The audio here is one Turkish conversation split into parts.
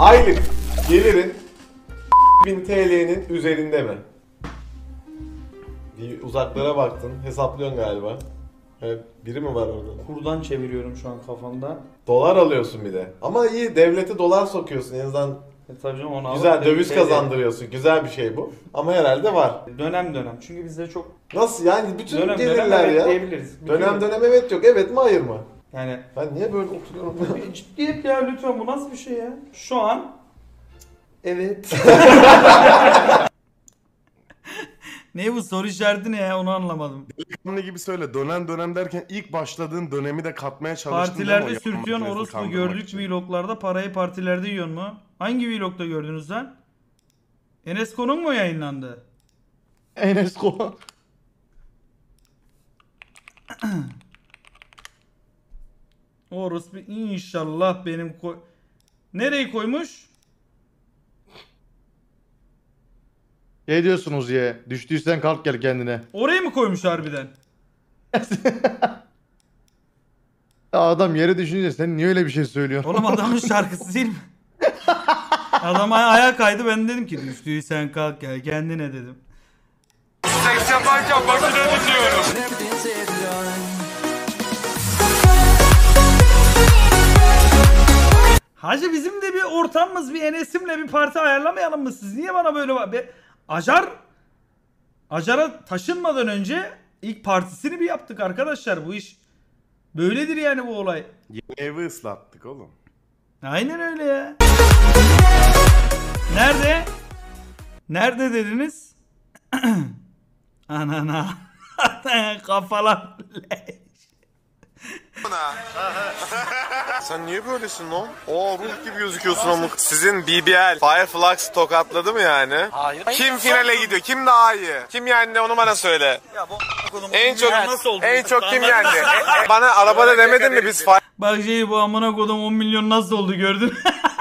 Aylık gelirin 1000 TL'nin üzerinde mi? Bir uzaklara baktın, hesaplıyorsun galiba. Evet, biri mi var orada? Kurdan çeviriyorum şu an kafamda. Dolar alıyorsun bir de. Ama iyi, devlete dolar sokuyorsun en azından. Tabii canım, onu Güzel alıp döviz şey kazandırıyorsun. Güzel bir şey bu. Ama herhalde var. Dönem dönem. Çünkü bizde çok Nasıl yani bütün dönem gelirler evet ya. diyebiliriz. Dönem dönem evet yok. Evet mi hayır mı? Yani Ben niye böyle oturuyorum? ciddiyet ya, lütfen, bu nasıl bir şey ya? Şu an evet. Ne bu soru işareti ne ya, onu anlamadım. Ne gibi söyle, dönem dönem derken ilk başladığın dönemi de katmaya çalıştın. Partilerde sürtüyorsun orospu, gördük vloglarda, parayı partilerde yiyorsun mu? Hangi vlogda gördünüz lan? Enesco'nun mu yayınlandı? Enesco. Orospu inşallah benim nereyi koymuş? Ne diyorsunuz ya? Düştüysen kalk gel kendine. Orayı mı koymuş harbiden? Ya adam yere düşünce sen niye öyle bir şey söylüyorsun? Oğlum adamın şarkısı değil mi? Adam ayağa kaydı, ben dedim ki düştüysen kalk gel kendine dedim. Seks yaparken makine dinliyorum. Hacı bizim de bir ortamımız, bir Enes'imle bir parti ayarlamayalım mı siz? Niye bana böyle var? Acar'a taşınmadan önce ilk partisini bir yaptık arkadaşlar. Bu iş böyledir yani, bu olay. Evi ıslattık oğlum. Aynen öyle ya. Nerede? Nerede dediniz? Anana. Kafalar. Sen niye böylesin lan? Oo, ruh gibi gözüküyorsun ama. Sizin BBL Fireflux tokatladı mı yani? Hayır. Kim finale gidiyor? Kim daha iyi? Kim yendi onu bana söyle. Ya bu En çok nasıl oldu? en çok kim yendi? Bana arabada demedin mi biz Bak bu amına kodum 10 milyon nasıl oldu gördün?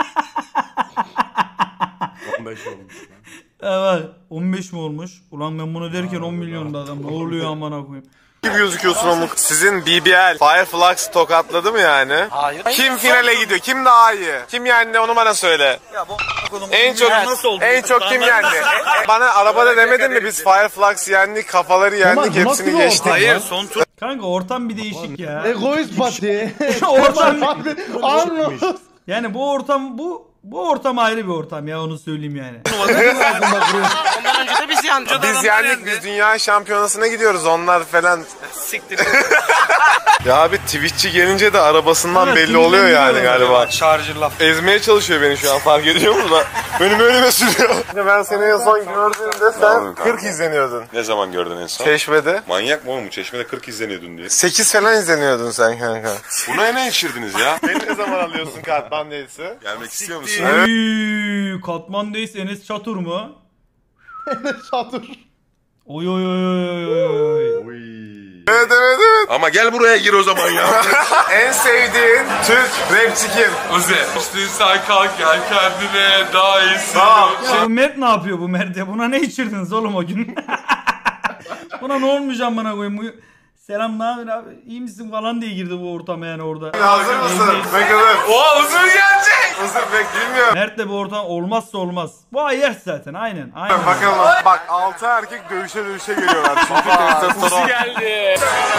15 olmuş. Evet, 15 mi olmuş? Ulan ben bunu derken 10 milyon da adam. Ne oluyor amına koyayım? gibi gözüküyorsun ama. Sizin BBL Fireflux tokatladı mı yani? Hayır. Kim finale gidiyor? Kim daha iyi? Kim yendi onu bana söyle. Ya bu En çok nasıl oldu? en çok kim yendi? Bana arabada demedin mi biz Fireflux yendik, kafaları yendik, Kemal, hepsini nasıl bir geçtik. ortam Hayır, lan? son tur. Kanka ortam bir değişik ya. Egoist pati. Ortam Anlı. yani bu ortam bu ortam ayrı bir ortam ya, onu söyleyeyim yani. Ondan önce de biz yandık. Biz yendik, biz dünya şampiyonasına gidiyoruz, onlar falan. Siktir. Ya abi Twitch'çi gelince de arabasından Evet, belli oluyor yani galiba. Şarjır laf. Ezmeye çalışıyor beni şu an, fark ediyor musun lan? Önüme önüme sürüyor. Ben seni en son gördüğümde sen 40 izleniyordun. Ne zaman gördün en son? Çeşme'de. Manyak mı oğlum? Çeşmede 40 izleniyordun diye. 8 falan izleniyordun sen kanka. Buna ne içirdiniz ya? Beni ne zaman alıyorsun Katman değilse? Gelmek istiyor musun? Oy, Katman Days Enes Çatur mu? Çadır. Oy oy oy oy oy oy. Evet evet evet. Ama gel buraya gir o zaman ya. En sevdiğin Türk rapçi kim? Uzi. Düştüysen kalk gel kendine daha iyisi. Tamam. Ya bu Mert ne yapıyor bu Mert ya? Buna ne içirdiniz oğlum o gün? Buna ne olmuş amına koyayım? Selam, ne haber abi? İyi misin falan diye girdi bu ortama yani orada. Hazır mısın? Bakalım. Oha Uzi gelecek. Hazır bek bilmiyorum. Mert'le bu ortam olmazsa olmaz. Bu ayyaş zaten, aynen. Aynen. Bakalım. Bak 6 erkek dövüşe geliyorlar. Çünkü testosteron. Geldi.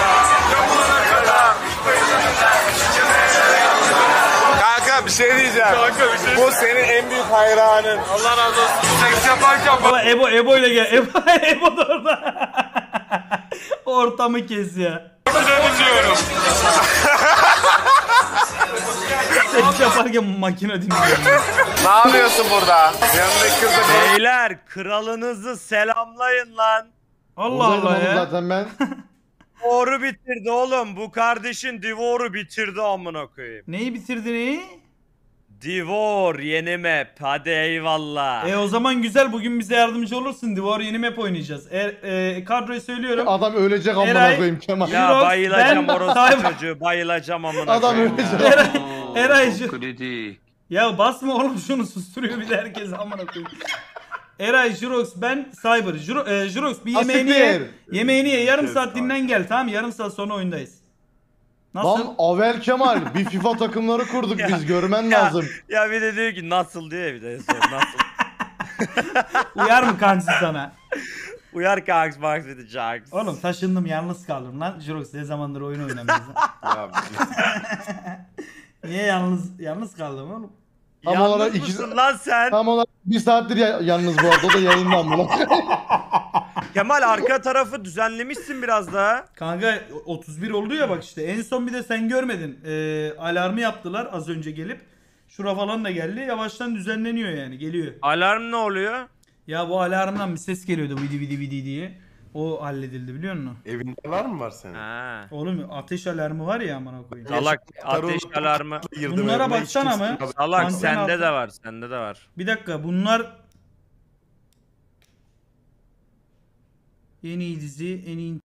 Kanka bir şey diyeceğim. Kanka bir şey. Bu senin en büyük hayranın. Allah razı olsun. Seks yaparken Baba Ebo ile gel. Ebo da orada. Ortamı kes ya. makine dinliyorum. Seks yaparken makine dinliyorum. Ne yapıyorsun burada? Yanındaki kız da Beyler kralınızı selamlayın lan. Allah Allah ya. Zaten ben. Divor'u bitirdi oğlum. Bu kardeşin Divor'u bitirdi amına koyayım. Neyi bitirdi neyi? Divor yeni map. Hadi eyvallah. O zaman güzel, bugün bize yardımcı olursun. Divor yeni map oynayacağız. Kadroyu söylüyorum. Adam ölecek amına Eray- koyayım Kemal. Ya Jirox, bayılacağım ben- orospu Cyber- çocuğu. Bayılacağım amına Adam koyayım. ölecek. Eray ya basma oğlum şunu, susturuyor bir de herkes amına koyayım. Eray, Jirox, ben, Cyber. Jirox bir yemeğini ye. Asiktir. Yemeğini ye. Yarım saat dinlen gel, tamam mı? Yarım saat sonra oyundayız. Nasıl? Lan Avel Kemal bir FIFA takımları kurduk biz görmen lazım. Ya bir de diyor ki nasıl diyor ya bir de sonra nasıl. Uyar mı kanka sana? Uyar kanks Max bir de Jax. Oğlum taşındım yalnız kaldım lan. Jirox ne zamandır oyun oynamıyoruz. Ya, Niye yalnız kaldım oğlum? Tam Yalnız olarak mısın lan sen? Tam olarak 1 saattir yalnız bu arada o da yayında amına. Kemal arka tarafı düzenlemişsin biraz daha. Kanka 31 oldu ya bak işte. En son bir de sen görmedin. Alarmı yaptılar az önce gelip. Şura falan da geldi. Yavaştan düzenleniyor yani. Geliyor. Alarm ne oluyor? Ya bu alarmdan bir ses geliyordu vidi vidi vidi diye. O halledildi biliyor musun? evinde alarm var senin? Ha. Oğlum ateş alarmı var ya amına koyayım. Salak ateş alarmı. Girdim Bunlara evime, hiç baksana kimse- mı? Salak Anten sende altı. de var sende de var. Bir dakika bunlar en iyi dizi, en iyi